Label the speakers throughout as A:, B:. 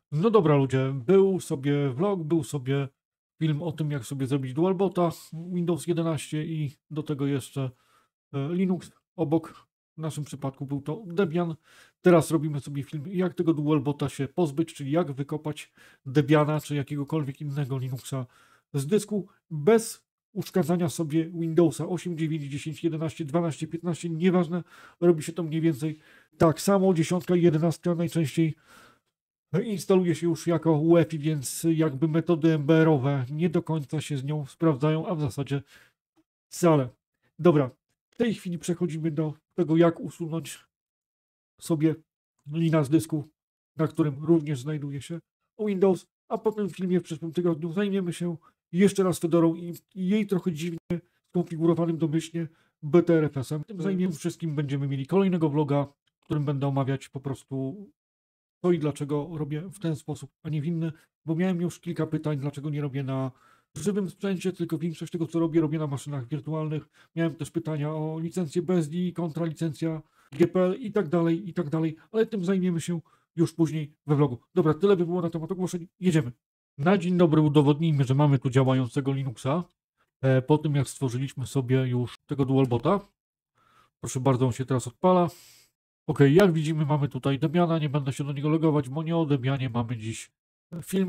A: No dobra ludzie, był sobie vlog, był sobie film o tym, jak sobie zrobić DualBota, Windows 11 i do tego jeszcze Linux obok. W naszym przypadku był to Debian. Teraz robimy sobie film, jak tego DualBota się pozbyć, czyli jak wykopać Debiana czy jakiegokolwiek innego Linuxa z dysku bez uszkadzania sobie Windowsa 8, 9, 10, 11, 12, 15, nieważne, robi się to mniej więcej tak samo. 10 i 11 najczęściej instaluje się już jako UEFI, więc jakby metody MBR-owe nie do końca się z nią sprawdzają, a w zasadzie wcale. Dobra, w tej chwili przechodzimy do tego, jak usunąć sobie lina z dysku, na którym również znajduje się Windows, a po tym filmie w przyszłym tygodniu zajmiemy się jeszcze raz Fedorą i jej trochę dziwnie skonfigurowanym domyślnie BTRFS-em. Tym zajmiemy wszystkim, będziemy mieli kolejnego vloga, w którym będę omawiać po prostu to i dlaczego robię w ten sposób, a nie w inny, bo miałem już kilka pytań, dlaczego nie robię na żywym sprzęcie, tylko większość tego, co robię na maszynach wirtualnych. Miałem też pytania o licencję BSD, kontra licencja GPL i tak dalej, ale tym zajmiemy się już później we vlogu. Dobra, tyle by było na temat ogłoszeń, jedziemy. Na dzień dobry udowodnijmy, że mamy tu działającego Linuxa, po tym jak stworzyliśmy sobie już tego DualBota. Proszę bardzo, on się teraz odpala. Ok, jak widzimy, mamy tutaj Debiana, nie będę się do niego logować, bo nie o Debianie mamy dziś film.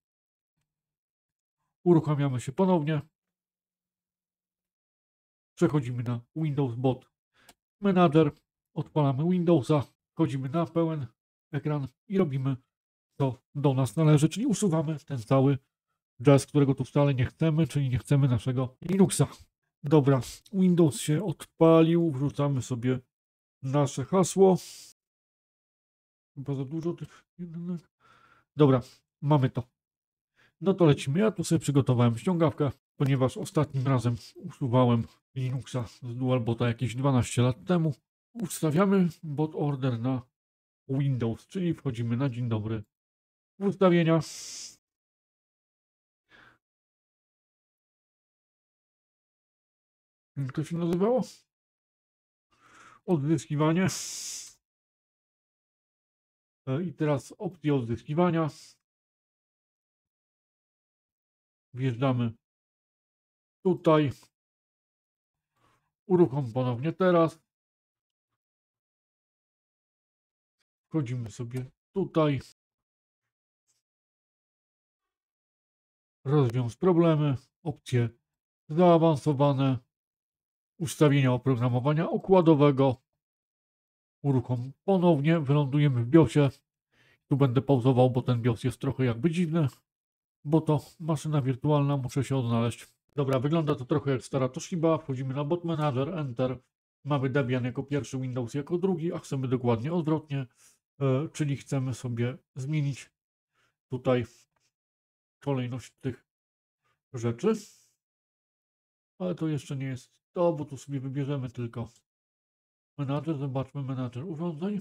A: Uruchamiamy się ponownie. Przechodzimy na Windows Bot Manager, odpalamy Windowsa, wchodzimy na pełen ekran i robimy co do nas należy, czyli usuwamy ten cały jazz, którego tu wcale nie chcemy, czyli nie chcemy naszego Linuxa. Dobra, Windows się odpalił, wrzucamy sobie nasze hasło. Chyba za dużo tych jedynek. Dobra, mamy to. No to lecimy. Ja tu sobie przygotowałem ściągawkę, ponieważ ostatnim razem usuwałem Linuxa z DualBota jakieś 12 lat temu. Ustawiamy bot order na Windows, czyli wchodzimy na dzień dobry w ustawienia. Jak to się nazywało? Odzyskiwanie. I teraz opcje odzyskiwania. Wjeżdżamy tutaj. Uruchom ponownie teraz. Wchodzimy sobie tutaj. Rozwiąż problemy. Opcje zaawansowane. Ustawienia oprogramowania układowego. Uruchom ponownie. Wylądujemy w BIOSie. Tu będę pauzował, bo ten BIOS jest trochę jakby dziwny, bo to maszyna wirtualna, muszę się odnaleźć. Dobra, wygląda to trochę jak stara Toshiba. Wchodzimy na Bot Manager, Enter. Mamy Debian jako pierwszy, Windows jako drugi, a chcemy dokładnie odwrotnie, czyli chcemy sobie zmienić tutaj kolejność tych rzeczy. Ale to jeszcze nie jest to, bo tu sobie wybierzemy tylko Manager. Zobaczmy Manager urządzeń.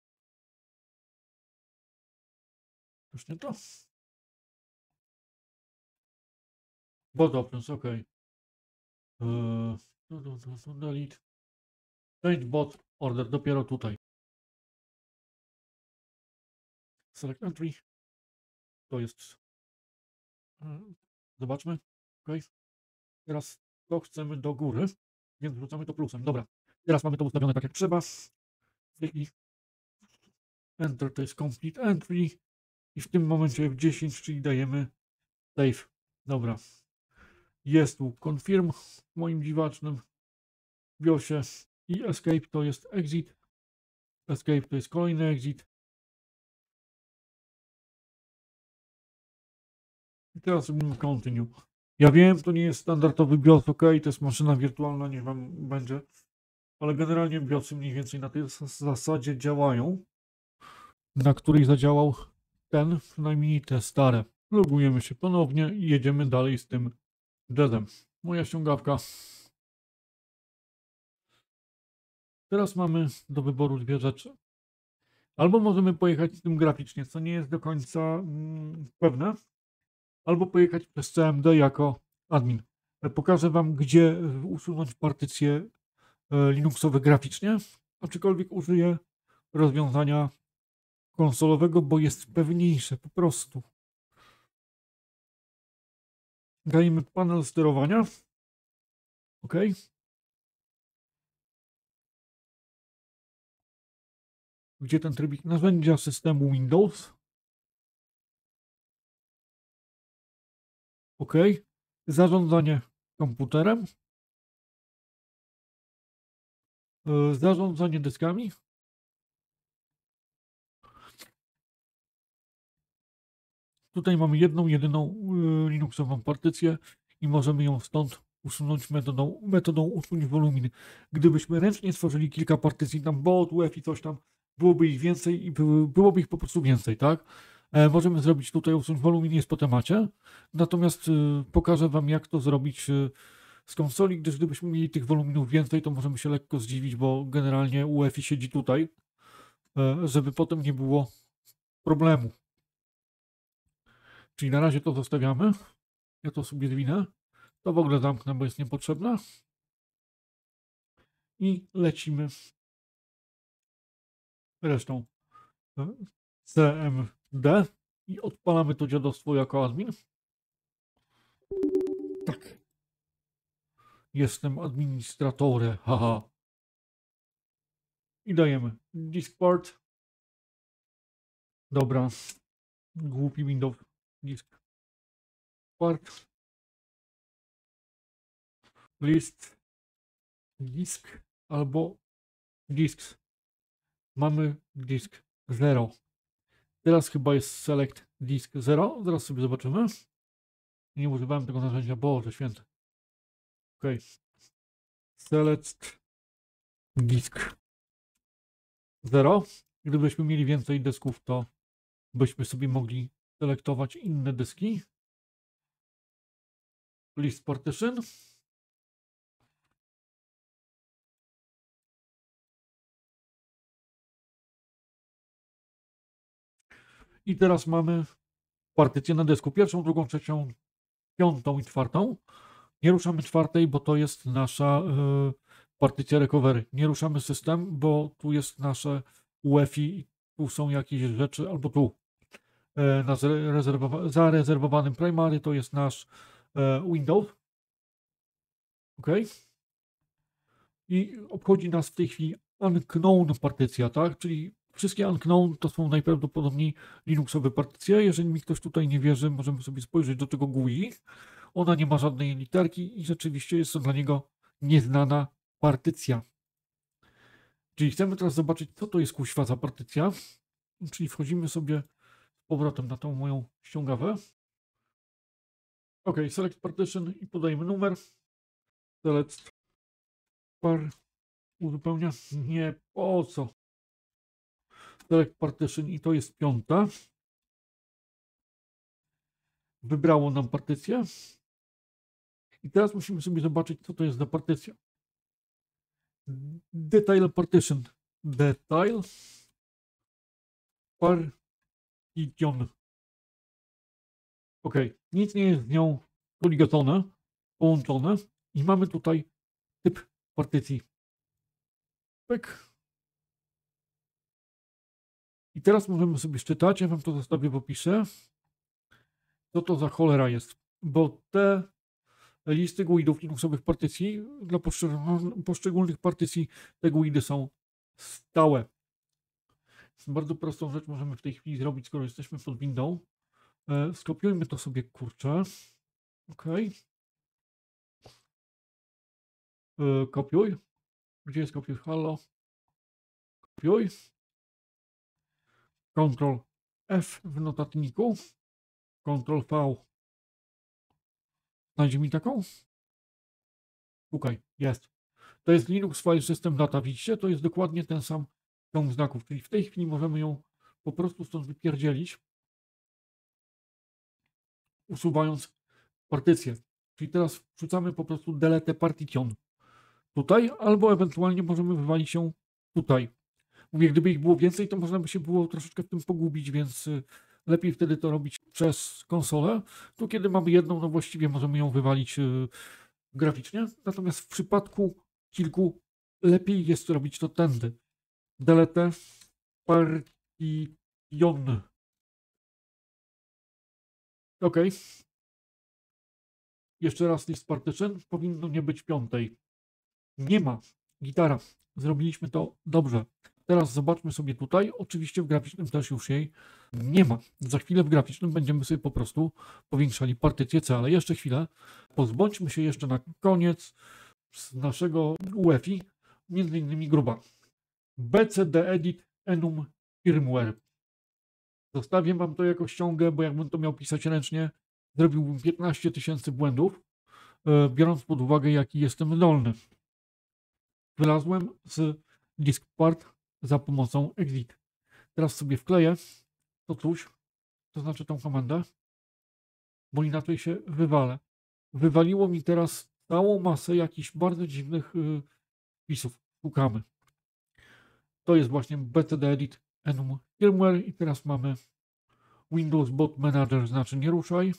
A: Już nie to. Bot Options, ok. Delete. Change bot order dopiero tutaj. Select entry. To jest. Zobaczmy. Ok. Teraz to chcemy do góry, więc wrzucamy to plusem. Dobra. Teraz mamy to ustawione tak jak trzeba. I enter to jest complete entry. I w tym momencie F10, czyli dajemy save. Dobra. Jest tu confirm w moim dziwacznym BIOSie. I escape to jest exit. Escape to jest kolejny exit. I teraz robimy continue. Ja wiem, to nie jest standardowy BIOS, ok, to jest maszyna wirtualna, niech wam będzie, ale generalnie BIOSy mniej więcej na tej zasadzie działają, na której zadziałał ten, przynajmniej te stare. Logujemy się ponownie i jedziemy dalej z tym jazzem. Moja ściągawka. Teraz mamy do wyboru dwie rzeczy. Albo możemy pojechać z tym graficznie, co nie jest do końca pewne, albo pojechać przez CMD jako admin. Pokażę wam, gdzie usunąć partycje Linuxowe graficznie, aczkolwiek użyję rozwiązania konsolowego, bo jest pewniejsze po prostu. Dajemy panel sterowania. OK. Gdzie ten trybik? Narzędzia systemu Windows. OK. Zarządzanie komputerem. Zarządzanie dyskami. Tutaj mamy jedną, jedyną Linuxową partycję i możemy ją stąd usunąć metodą usuń wolumin. Gdybyśmy ręcznie stworzyli kilka partycji tam BOT, UEFI, coś tam, byłoby ich więcej i byłoby ich po prostu więcej, tak? Możemy zrobić tutaj usuń wolumin, jest po temacie. Natomiast pokażę Wam, jak to zrobić z konsoli, gdyż gdybyśmy mieli tych woluminów więcej, to możemy się lekko zdziwić, bo generalnie UEFI siedzi tutaj, żeby potem nie było problemu. Czyli na razie to zostawiamy. Ja to sobie zwinę. To w ogóle zamknę, bo jest niepotrzebne. I lecimy resztą CMD i odpalamy to dziadostwo jako admin. Tak. Jestem administratorem. Haha. I dajemy diskpart. Dobra. Głupi Windows. Disk. Part. List. Disk. Albo disks. Mamy disk 0. Teraz chyba jest select disk 0. Zaraz sobie zobaczymy. Nie używałem tego narzędzia. Boże święty. OK. Select disk 0. Gdybyśmy mieli więcej dysków, to byśmy sobie mogli selektować inne dyski. List partition. I teraz mamy partycję na dysku. Pierwszą, drugą, trzecią, piątą i czwartą. Nie ruszamy czwartej, bo to jest nasza partycja recovery. Nie ruszamy system, bo tu jest nasze UEFI, tu są jakieś rzeczy, albo tu na zarezerwowanym primary to jest nasz Windows. OK. I obchodzi nas w tej chwili unknown partycja, tak? Czyli wszystkie unknown to są najprawdopodobniej Linuxowe partycje. Jeżeli mi ktoś tutaj nie wierzy, możemy sobie spojrzeć do tego GUI. Ona nie ma żadnej literki i rzeczywiście jest to dla niego nieznana partycja. Czyli chcemy teraz zobaczyć, co to jest kuźwa za partycja. Czyli wchodzimy sobie z powrotem na tą moją ściągawę. OK, select partition i podajemy numer. Select par uzupełnia. Nie, po co? Select partition i to jest piąta. Wybrało nam partycję. I teraz musimy sobie zobaczyć, co to jest za partycja. Detail partition. Detail partition. OK, nic nie jest z nią poligotone, połączone i mamy tutaj typ partycji. Pyk. I teraz możemy sobie szczytać, ja Wam to zostawię w opisie, co to za cholera jest, bo te listy GUID-ów Linuxowych partycji dla poszczególnych partycji te GUID-y są stałe. Bardzo prostą rzecz możemy w tej chwili zrobić, skoro jesteśmy pod windą. Skopiujmy to sobie, kurczę. OK. Kopiuj. Gdzie jest kopiuj? Halo. Kopiuj. Ctrl F w notatniku. Ctrl V. Znajdzie mi taką? Szukaj, jest. To jest Linux File System Data. Widzicie? To jest dokładnie ten sam ciąg znaków. Czyli w tej chwili możemy ją po prostu stąd wypierdzielić, usuwając partycję. Czyli teraz wrzucamy po prostu delete partition tutaj, albo ewentualnie możemy wywalić się tutaj. Mówię, gdyby ich było więcej, to można by się było troszeczkę w tym pogubić, więc lepiej wtedy to robić przez konsolę. Tu kiedy mamy jedną, no właściwie możemy ją wywalić graficznie. Natomiast w przypadku kilku lepiej jest robić to tędy. Delete partition. Jon. Ok. Jeszcze raz list partition. Powinno nie być 5. Nie ma. Gitara. Zrobiliśmy to dobrze. Teraz zobaczmy sobie tutaj. Oczywiście w graficznym też już jej nie ma. Za chwilę w graficznym będziemy sobie po prostu powiększali partycję C, ale jeszcze chwilę. Pozbądźmy się jeszcze na koniec z naszego UEFI, między innymi gruba. BCD Edit Enum Firmware. Zostawię wam to jako ściągę, bo jakbym to miał pisać ręcznie, zrobiłbym 15 000 błędów, biorąc pod uwagę, jaki jestem zdolny. Wylazłem z diskpart za pomocą exit. Teraz sobie wkleję to coś, to znaczy tą komendę, bo inaczej się wywalę. Wywaliło mi teraz całą masę jakichś bardzo dziwnych wpisów. Szukamy. To jest właśnie BCD Edit Enum Firmware i teraz mamy Windows Bot Manager, znaczy nie ruszaj.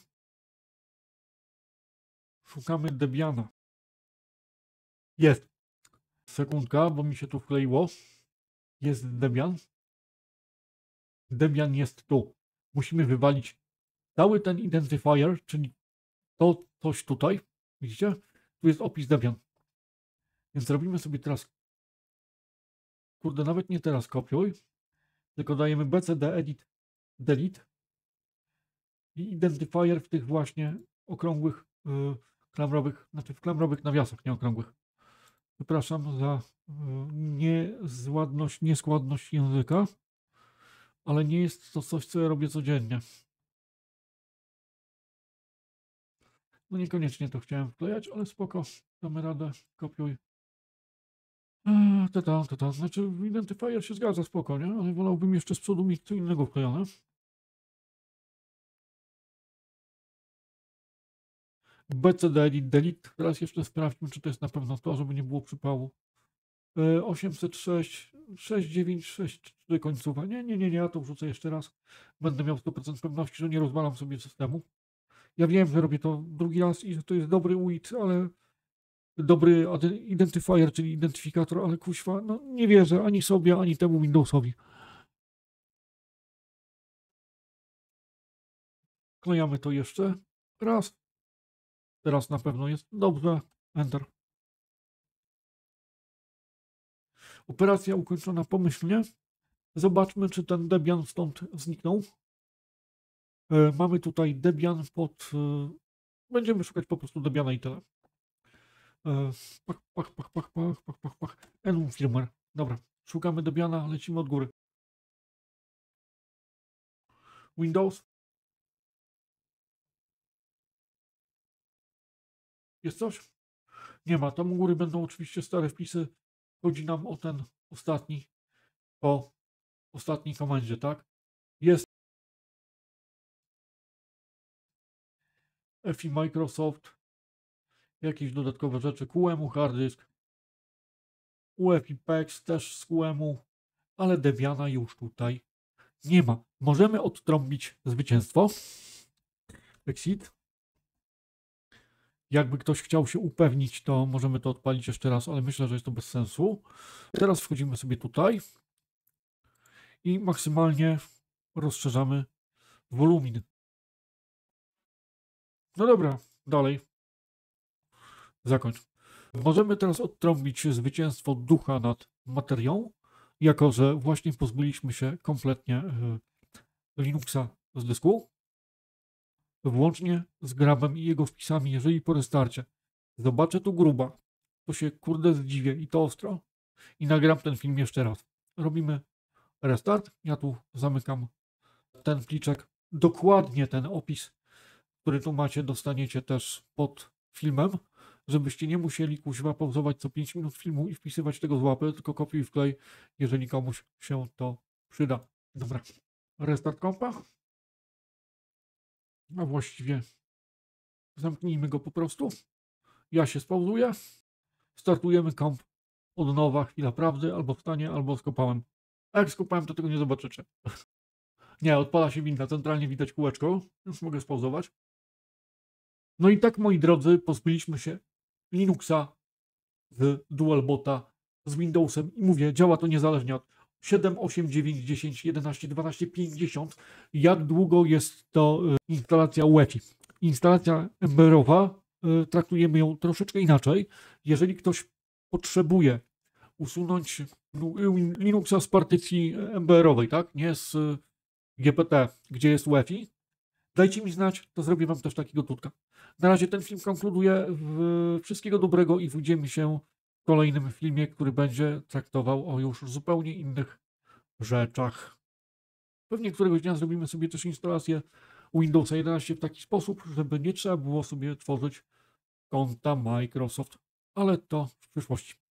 A: Szukamy Debiana. Jest. Sekundka, bo mi się tu wkleiło. Jest Debian. Debian jest tu. Musimy wywalić cały ten identifier, czyli to coś tutaj. Widzicie? Tu jest opis Debian. Więc robimy sobie teraz, kurde, nawet nie teraz kopiuj, tylko dajemy bcd edit delete i identifier w tych właśnie okrągłych, klamrowych, znaczy w klamrowych nawiasach, nie okrągłych. Przepraszam za nieskładność języka, ale nie jest to coś, co ja robię codziennie. No niekoniecznie to chciałem wklejać, ale spoko, damy radę, kopiuj. Znaczy identifier się zgadza, spoko, nie? Ale wolałbym jeszcze z przodu mieć co innego wklejone. BCD edit delete, teraz jeszcze sprawdźmy, czy to jest na pewno to, żeby nie było przypału. 806, 6963 końcowa. Nie, ja to wrzucę jeszcze raz. Będę miał 100% pewności, że nie rozwalam sobie systemu. Ja wiem, że robię to drugi raz i że to jest dobry UID, ale dobry identifier, czyli identyfikator, ale kuźwa, no nie wierzę ani sobie, ani temu Windowsowi. Klejamy to jeszcze raz. Teraz na pewno jest dobrze. Enter. Operacja ukończona pomyślnie. Zobaczmy, czy ten Debian stąd zniknął. Mamy tutaj Debian pod... Będziemy szukać po prostu Debiana i tyle. Pach. Enum Firmware. Dobra, szukamy Debiana, lecimy od góry. Windows. Jest coś? Nie ma. Tam u góry będą oczywiście stare wpisy. Chodzi nam o ten ostatni, po ostatniej komendzie, tak? Jest FI Microsoft, jakieś dodatkowe rzeczy, QEMU, hard disk, UEFI PEX też z QEMU, ale Debiana już tutaj nie ma. Możemy odtrąbić zwycięstwo. Exit. Jakby ktoś chciał się upewnić, to możemy to odpalić jeszcze raz, ale myślę, że jest to bez sensu. Teraz wchodzimy sobie tutaj i maksymalnie rozszerzamy wolumin. No dobra, dalej. Zakończ. Możemy teraz odtrąbić zwycięstwo ducha nad materią, jako że właśnie pozbyliśmy się kompletnie Linuxa z dysku, włącznie z grabem i jego wpisami. Jeżeli po restarcie zobaczę tu gruba, to się kurde zdziwię i to ostro i nagram ten film jeszcze raz. Robimy restart. Ja tu zamykam ten pliczek. Dokładnie ten opis, który tu macie, dostaniecie też pod filmem, żebyście nie musieli kuźwa pauzować co 5 minut filmu i wpisywać tego z łapy, tylko kopiuj i wklej, jeżeli komuś się to przyda. Dobra. Restart kompa. A właściwie zamknijmy go po prostu. Ja się spauzuję. Startujemy komp od nowa, chwila prawdy, albo wstanie, albo skopałem. A jak skopałem, to tego nie zobaczycie. Nie, odpala się winda, centralnie widać kółeczko. Już mogę spauzować. No i tak, moi drodzy, pozbyliśmy się Linuxa z DualBota z Windowsem i mówię, działa to niezależnie od 7, 8, 9, 10, 11, 12, 50. Jak długo jest to instalacja UEFI? Instalacja Emberowa, traktujemy ją troszeczkę inaczej. Jeżeli ktoś potrzebuje usunąć Linuxa z partycji Emberowej, tak? Nie z GPT, gdzie jest UEFI, dajcie mi znać, to zrobię wam też takiego tutka. Na razie ten film konkluduje. Wszystkiego dobrego i widzimy się w kolejnym filmie, który będzie traktował o już zupełnie innych rzeczach. Pewnie któregoś dnia zrobimy sobie też instalację Windowsa 11 w taki sposób, żeby nie trzeba było sobie tworzyć konta Microsoft, ale to w przyszłości.